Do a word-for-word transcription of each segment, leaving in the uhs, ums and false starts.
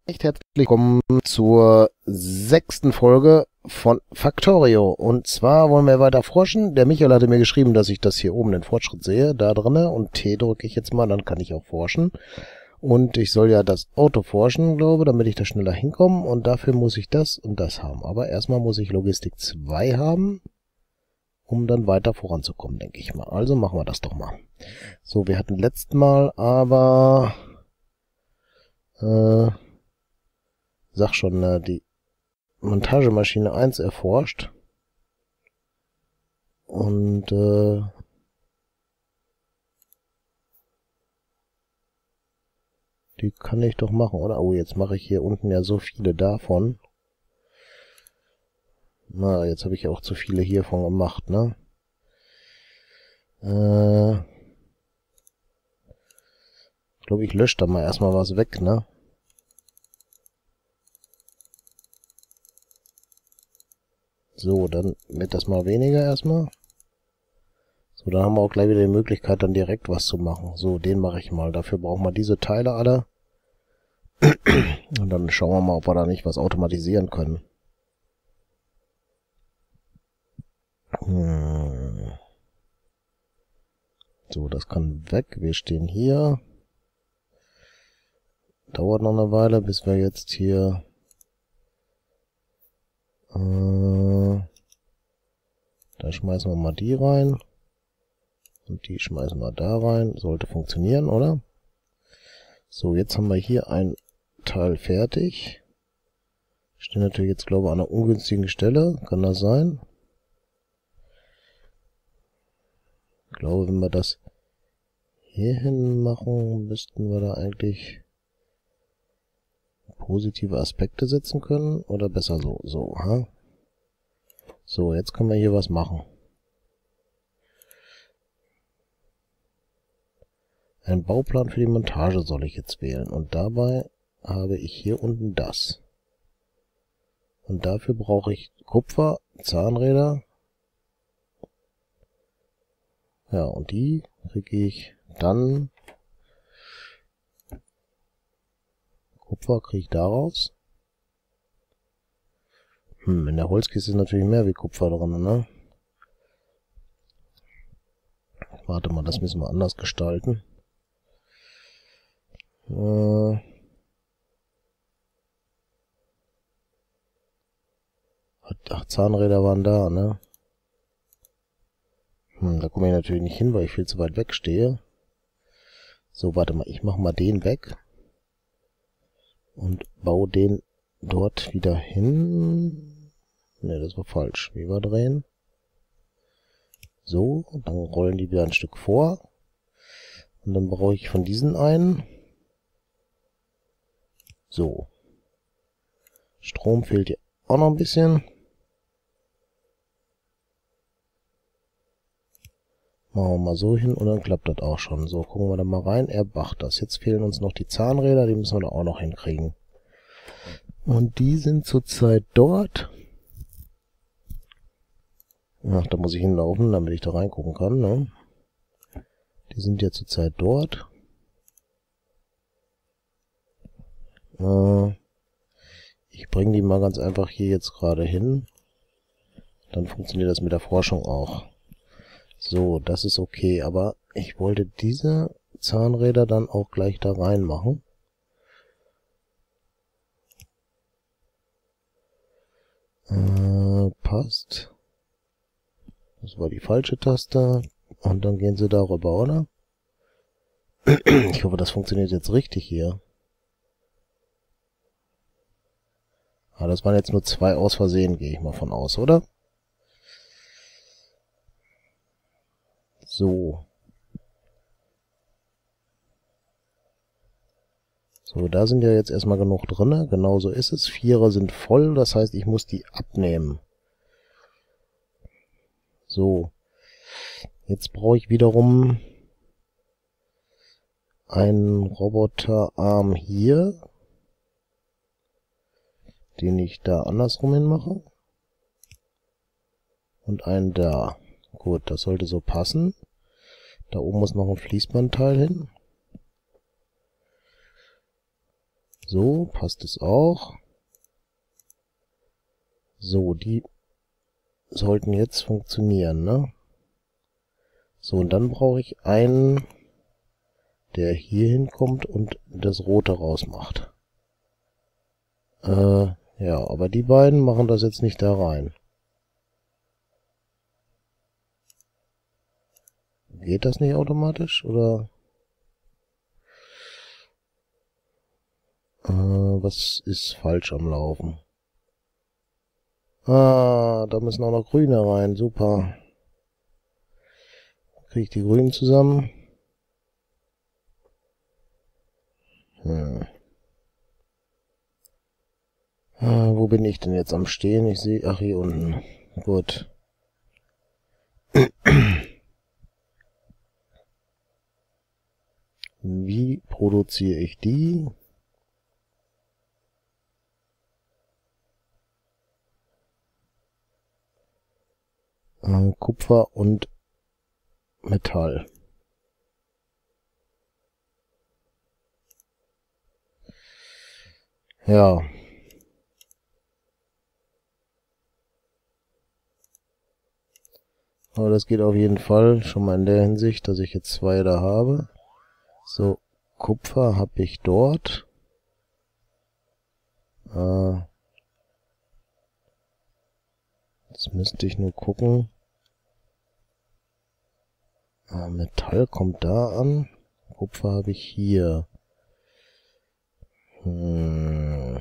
Recht herzlich willkommen zur sechsten Folge von Factorio. Und zwar wollen wir weiter forschen. Der Michael hatte mir geschrieben, dass ich das hier oben den Fortschritt sehe, da drinne. Und T drücke ich jetzt mal, dann kann ich auch forschen. Und ich soll ja das Auto forschen, glaube, damit ich da schneller hinkomme. Und dafür muss ich das und das haben. Aber erstmal muss ich Logistik zwei haben, um dann weiter voranzukommen, denke ich mal. Also machen wir das doch mal. So, wir hatten letztes Mal aber... Äh... sag schon, äh, die Montagemaschine eins erforscht. Und, äh, die kann ich doch machen, oder? Oh, jetzt mache ich hier unten ja so viele davon. Na, jetzt habe ich auch zu viele hiervon gemacht, ne? Äh, ich glaube, ich lösche da mal erstmal was weg, ne? So, dann wird das mal weniger erstmal. So, dann haben wir auch gleich wieder die Möglichkeit, dann direkt was zu machen. So, den mache ich mal. Dafür brauchen wir diese Teile alle. Und dann schauen wir mal, ob wir da nicht was automatisieren können. Hm. So, das kann weg. Wir stehen hier. Dauert noch eine Weile, bis wir jetzt hier... Äh, da schmeißen wir mal die rein. Und die schmeißen wir da rein. Sollte funktionieren, oder? So, jetzt haben wir hier ein Teil fertig. Steht natürlich jetzt, glaube ich, an einer ungünstigen Stelle. Kann das sein? Ich glaube, wenn wir das hierhin machen, müssten wir da eigentlich positive Aspekte setzen können. Oder besser so. So, ha? So, jetzt können wir hier was machen. Ein Bauplan für die Montage soll ich jetzt wählen. Und dabei habe ich hier unten das. Und dafür brauche ich Kupfer, Zahnräder. Ja, und die kriege ich dann... Kupfer kriege ich daraus. Hm, in der Holzkiste ist natürlich mehr wie Kupfer drin, ne? Warte mal, das müssen wir anders gestalten. Äh... Ach, Zahnräder waren da, ne? Hm, da komme ich natürlich nicht hin, weil ich viel zu weit weg stehe. So, warte mal, ich mache mal den weg. Und baue den dort wieder hin. Ne, das war falsch. Wie wir drehen. So, dann rollen die wieder ein Stück vor. Und dann brauche ich von diesen einen. So. Strom fehlt hier auch noch ein bisschen. Machen wir mal so hin und dann klappt das auch schon. So, gucken wir da mal rein. Er macht das. Jetzt fehlen uns noch die Zahnräder, die müssen wir da auch noch hinkriegen. Und die sind zurzeit dort. Ach, da muss ich hinlaufen, damit ich da reingucken kann, ne? Die sind ja zurzeit dort. Äh, ich bringe die mal ganz einfach hier jetzt gerade hin. Dann funktioniert das mit der Forschung auch. So, das ist okay, aber ich wollte diese Zahnräder dann auch gleich da reinmachen. Äh, passt. Das war die falsche Taste. Und dann gehen sie darüber, oder? Ich hoffe, das funktioniert jetzt richtig hier. Ah, das waren jetzt nur zwei aus Versehen, gehe ich mal von aus, oder? So. So, da sind ja jetzt erstmal genug drinne. Genauso ist es. Vierer sind voll, das heißt, ich muss die abnehmen. So. Jetzt brauche ich wiederum einen Roboterarm hier, den ich da andersrum hin mache. Und einen da. Gut, das sollte so passen. Da oben muss noch ein Fließbandteil hin. So, passt es auch. So, die sollten jetzt funktionieren, ne? So, und dann brauche ich einen, der hier hinkommt und das Rote rausmacht. Äh, ja, aber die beiden machen das jetzt nicht da rein. Geht das nicht automatisch, oder? Äh, was ist falsch am Laufen? Ah, da müssen auch noch Grüne rein, super. Kriege ich die Grünen zusammen? Hm. Ah, wo bin ich denn jetzt am Stehen? Ich sehe, ach, hier unten. Gut. Wie produziere ich die? Äh, Kupfer und Metall. Ja. Aber das geht auf jeden Fall schon mal in der Hinsicht, dass ich jetzt zwei da habe. So, Kupfer habe ich dort. Äh, jetzt müsste ich nur gucken. Äh, Metall kommt da an. Kupfer habe ich hier. Hm.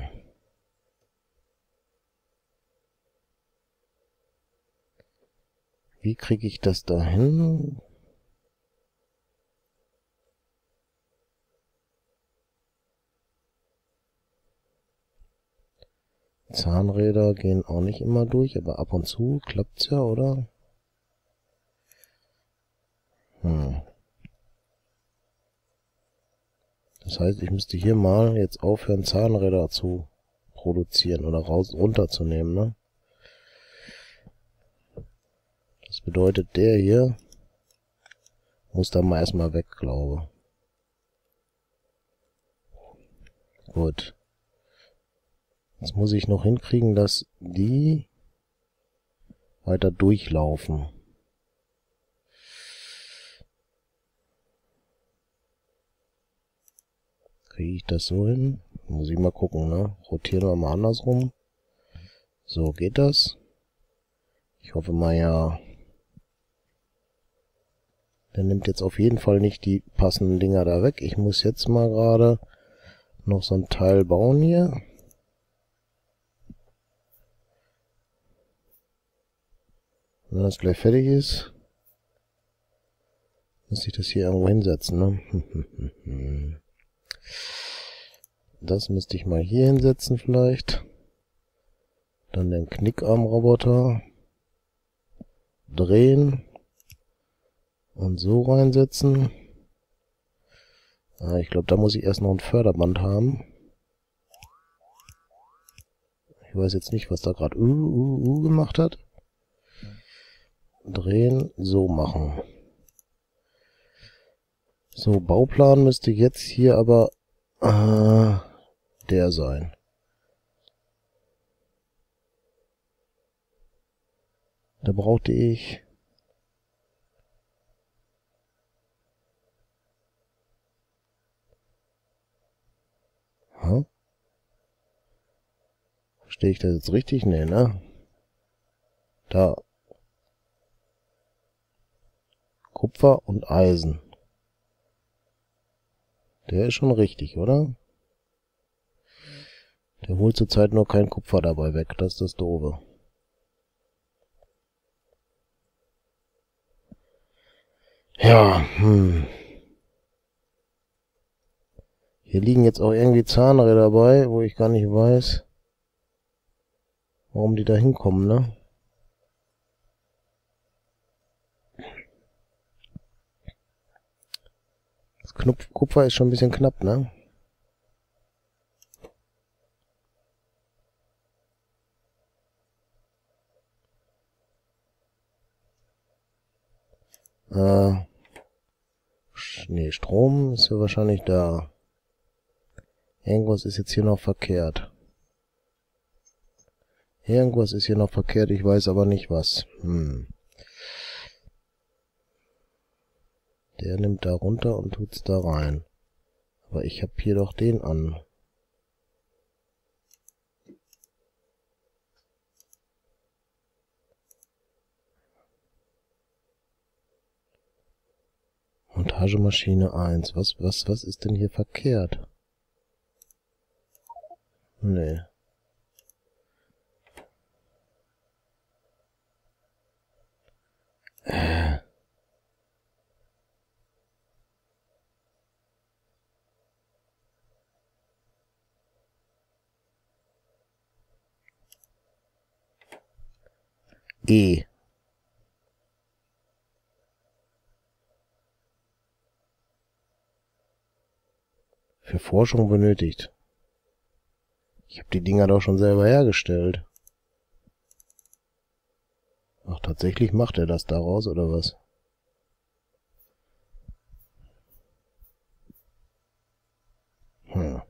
Wie kriege ich das da hin? Zahnräder gehen auch nicht immer durch, aber ab und zu klappt's ja, oder? Hm. Das heißt, ich müsste hier mal jetzt aufhören, Zahnräder zu produzieren oder raus runterzunehmen, ne? Das bedeutet, der hier muss dann mal erstmal weg, glaube ich. Gut. Jetzt muss ich noch hinkriegen, dass die weiter durchlaufen. Kriege ich das so hin? Muss ich mal gucken, ne? Rotieren wir mal andersrum. So, geht das? Ich hoffe mal, ja. Der nimmt jetzt auf jeden Fall nicht die passenden Dinger da weg. Ich muss jetzt mal gerade noch so ein Teil bauen hier. Wenn das gleich fertig ist, muss ich das hier irgendwo hinsetzen, ne? Das müsste ich mal hier hinsetzen vielleicht. Dann den Knickarmroboter drehen und so reinsetzen. Ah, ich glaube, da muss ich erst noch ein Förderband haben. Ich weiß jetzt nicht, was da gerade uh, uh, uh gemacht hat. Drehen, so machen. So, Bauplan müsste jetzt hier aber äh, der sein. Da brauchte ich hm? Verstehe ich das jetzt richtig? Nee, ne? Da. Kupfer und Eisen. Der ist schon richtig, oder? Der holt zurzeit nur kein Kupfer dabei weg. Das ist das Doofe. Ja, hm. Hier liegen jetzt auch irgendwie Zahnräder dabei, wo ich gar nicht weiß, warum die da hinkommen, ne? Das Knopf Kupfer ist schon ein bisschen knapp, ne? Äh, nee, Strom ist ja wahrscheinlich da. Irgendwas ist jetzt hier noch verkehrt. Irgendwas ist hier noch verkehrt, ich weiß aber nicht was. Hm. Der nimmt da runter und tut's da rein. Aber ich habe hier doch den an. Montagemaschine eins. Was, was, was ist denn hier verkehrt? Nee. Äh. E. Für Forschung benötigt. Ich habe die Dinger doch schon selber hergestellt. Ach, tatsächlich macht er das daraus, oder was? Hm.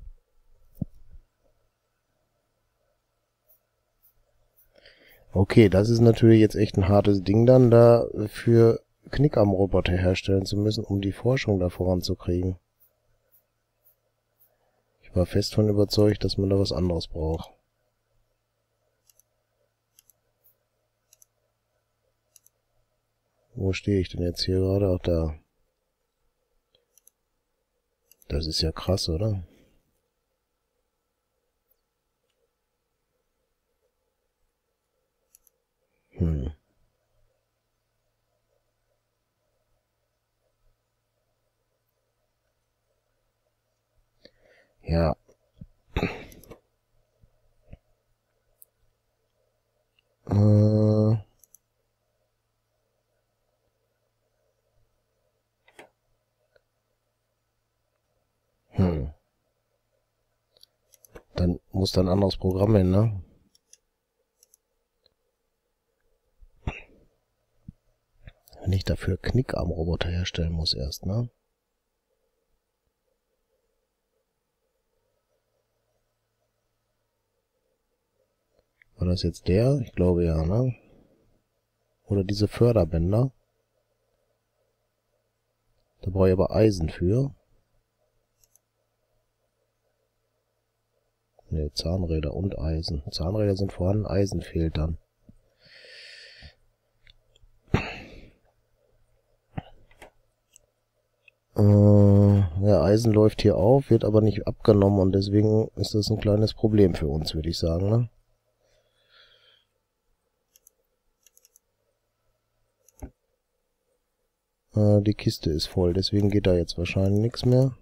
Okay, das ist natürlich jetzt echt ein hartes Ding dann, da für Knickarmroboter herstellen zu müssen, um die Forschung da voranzukriegen. Ich war fest von überzeugt, dass man da was anderes braucht. Wo stehe ich denn jetzt hier gerade? Auch da. Das ist ja krass, oder? Hm. Ja. Äh. Hm. Dann muss da ein anderes Programm hin, ne? Wenn ich dafür Knickarmroboter herstellen muss erst, ne? War das jetzt der? Ich glaube ja, ne? Oder diese Förderbänder. Da brauche ich aber Eisen für. Ne, Zahnräder und Eisen. Zahnräder sind vorhanden, Eisen fehlt dann. Äh, ja, Eisen läuft hier auf, wird aber nicht abgenommen und deswegen ist das ein kleines Problem für uns, würde ich sagen, ne? Äh, die Kiste ist voll, deswegen geht da jetzt wahrscheinlich nichts mehr.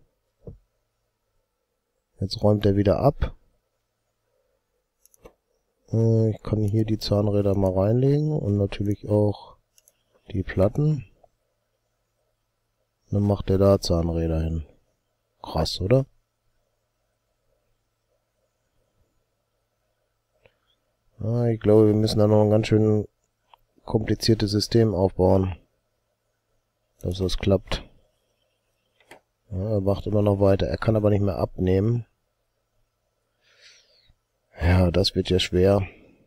Jetzt räumt er wieder ab. Äh, ich kann hier die Zahnräder mal reinlegen und natürlich auch die Platten. Dann macht er da Zahnräder hin. Krass, oder? Ah, ich glaube, wir müssen da noch ein ganz schön kompliziertes System aufbauen, dass das klappt. Ja, er macht immer noch weiter. Er kann aber nicht mehr abnehmen. Ja, das wird ja schwer.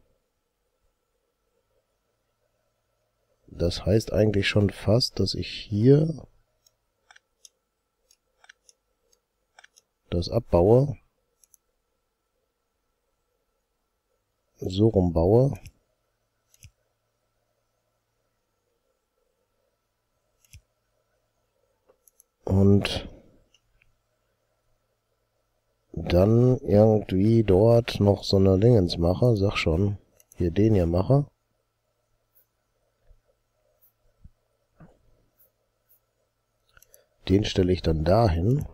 Das heißt eigentlich schon fast, dass ich hier das abbaue, so rumbaue und dann irgendwie dort noch so eine Dingens mache, sag schon, hier den hier mache. Den stelle ich dann dahin.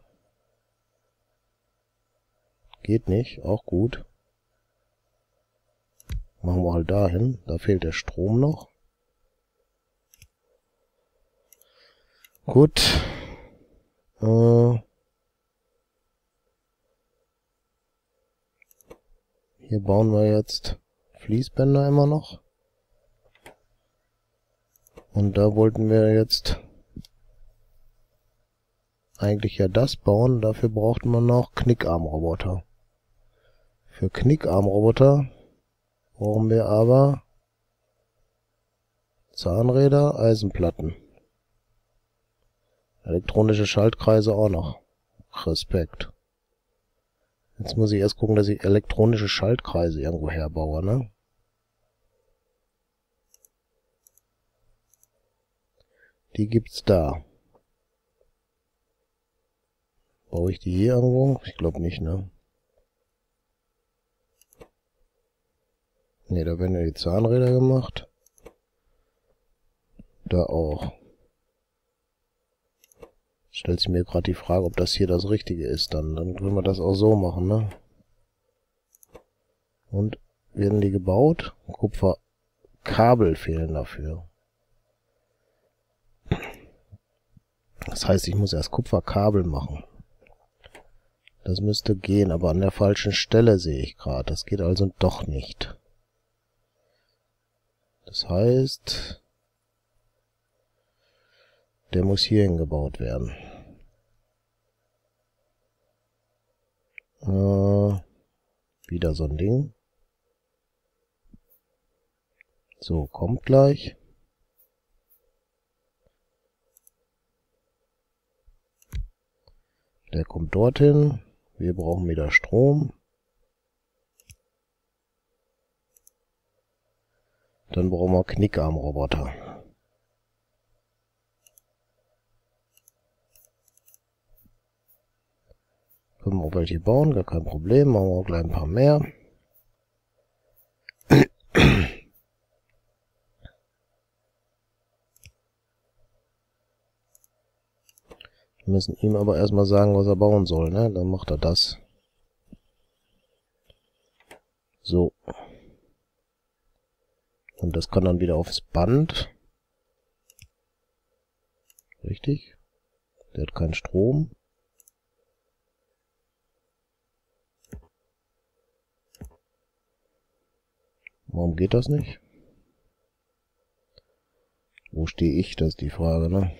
Geht nicht, auch gut. Machen wir halt dahin. Da fehlt der Strom noch. Gut. Äh Hier bauen wir jetzt Fließbänder immer noch. Und da wollten wir jetzt eigentlich ja das bauen. Dafür braucht man noch Knickarmroboter. Für Knickarmroboter brauchen wir aber Zahnräder, Eisenplatten. Elektronische Schaltkreise auch noch. Respekt. Jetzt muss ich erst gucken, dass ich elektronische Schaltkreise irgendwo herbaue, ne? Die gibt's da. Baue ich die hier irgendwo? Ich glaube nicht, ne? Ne, da werden ja die Zahnräder gemacht. Da auch. Stellt sich mir gerade die Frage, ob das hier das Richtige ist. Dann, dann können wir das auch so machen, ne? Und werden die gebaut? Kupferkabel fehlen dafür. Das heißt, ich muss erst Kupferkabel machen. Das müsste gehen, aber an der falschen Stelle sehe ich gerade. Das geht also doch nicht. Das heißt, der muss hier hingebaut werden. Äh, wieder so ein Ding. So, kommt gleich. Der kommt dorthin. Wir brauchen wieder Strom. Dann brauchen wir Knickarmroboter. Können wir auch welche bauen, gar kein Problem. Machen wir auch gleich ein paar mehr. Wir müssen ihm aber erstmal sagen, was er bauen soll, ne? Dann macht er das. So. Und das kann dann wieder aufs Band. Richtig. Der hat keinen Strom. Warum geht das nicht? Wo stehe ich? Das ist die Frage, ne?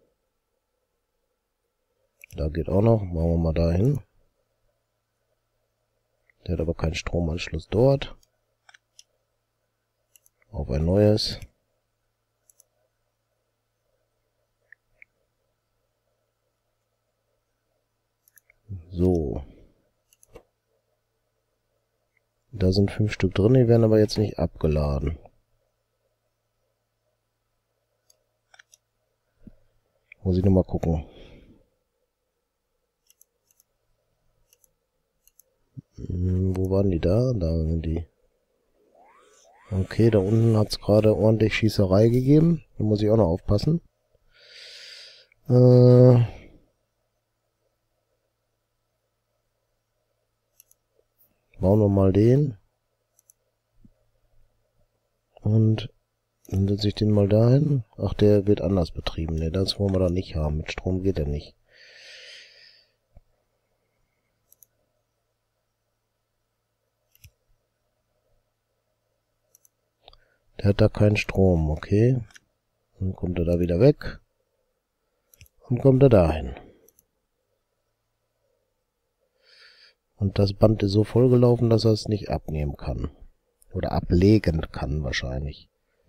Da geht auch noch. Machen wir mal dahin. Der hat aber keinen Stromanschluss dort. Auf ein neues. So. Da sind fünf Stück drin, die werden aber jetzt nicht abgeladen. Muss ich nochmal gucken. Hm, wo waren die da? Da sind die. Okay, da unten hat es gerade ordentlich Schießerei gegeben. Da muss ich auch noch aufpassen. Äh... Bauen wir mal den. Und dann setze ich den mal dahin. Ach, der wird anders betrieben. Ne, das wollen wir da nicht haben. Mit Strom geht er nicht. Der hat da keinen Strom, okay. Dann kommt er da wieder weg. Und kommt er dahin. Und das Band ist so vollgelaufen, dass er es nicht abnehmen kann. Oder ablegen kann wahrscheinlich.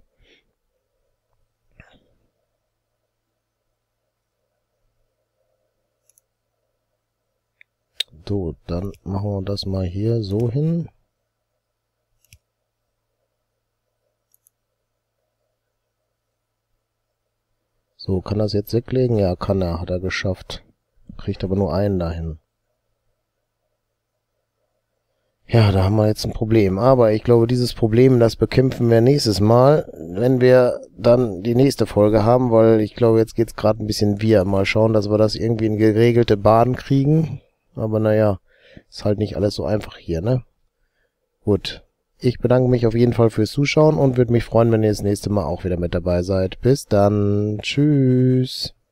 So, dann machen wir das mal hier so hin. So, kann er es jetzt weglegen? Ja, kann er, hat er geschafft. Kriegt aber nur einen dahin. Ja, da haben wir jetzt ein Problem. Aber ich glaube, dieses Problem, das bekämpfen wir nächstes Mal, wenn wir dann die nächste Folge haben, weil ich glaube, jetzt geht's gerade ein bisschen wir. Mal schauen, dass wir das irgendwie in geregelte Bahnen kriegen. Aber naja, ist halt nicht alles so einfach hier, ne? Gut. Ich bedanke mich auf jeden Fall fürs Zuschauen und würde mich freuen, wenn ihr das nächste Mal auch wieder mit dabei seid. Bis dann. Tschüss.